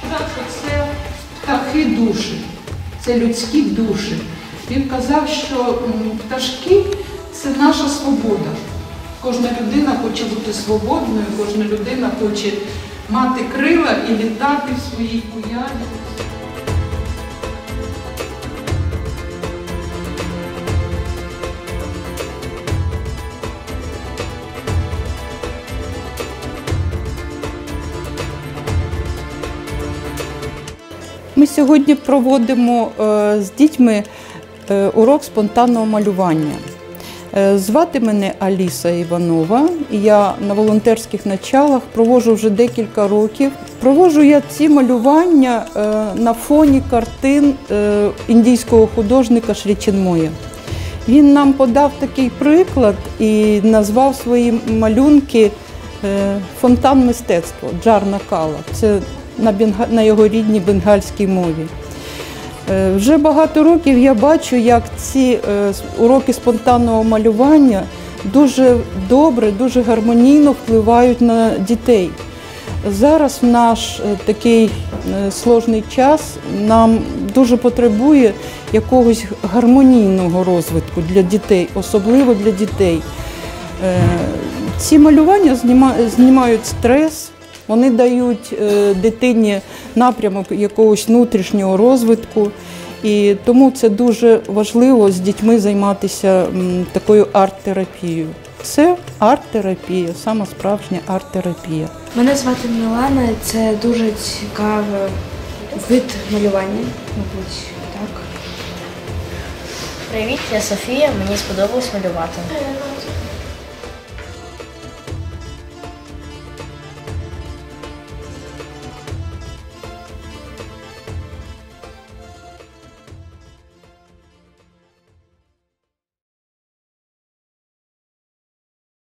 казав, що це птахи душі, це людські душі. Він казав, що пташки – це наша свобода. Кожна людина хоче бути свободною, кожна людина хоче мати крила і літати в своїй уяві. Ми сьогодні проводимо з дітьми урок спонтанного малювання. Звати мене Аліса Іванова, я на волонтерських началах проводжу вже декілька років. Проводжу я ці малювання на фоні картин індійського художника Шрі Чинмоя. Він нам подав такий приклад і назвав свої малюнки «Фонтан мистецтва» Джарна Кала. Це на його рідній бенгальській мові. Вже багато років я бачу, як ці уроки спонтанного малювання дуже добре, дуже гармонійно впливають на дітей. Зараз в наш такий складний час нам дуже потребує якогось гармонійного розвитку для дітей, особливо для дітей. Ці малювання знімають стрес, вони дають дитині напрямок якогось внутрішнього розвитку. І тому це дуже важливо з дітьми займатися такою арт-терапією. Це арт-терапія, сама справжня арт-терапія. Мене звати Мілана, це дуже цікавий вид малювання, мабуть, так. Привіт, я Софія, мені сподобалось малювати.